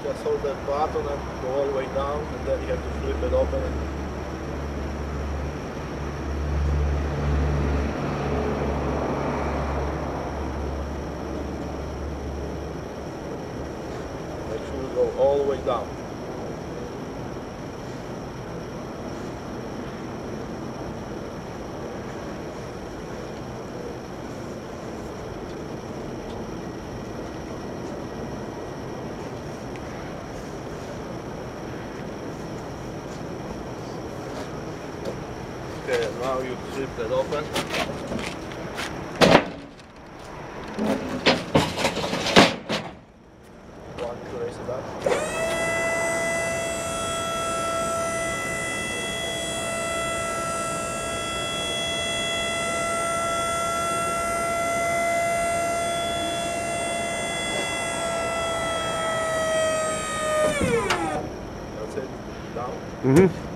Just hold that button and go all the way down, and then you have to flip it open. Make sure you go all the way down. Okay, now you flip that open. One to raise it up. That's it. Down. Mm-hmm.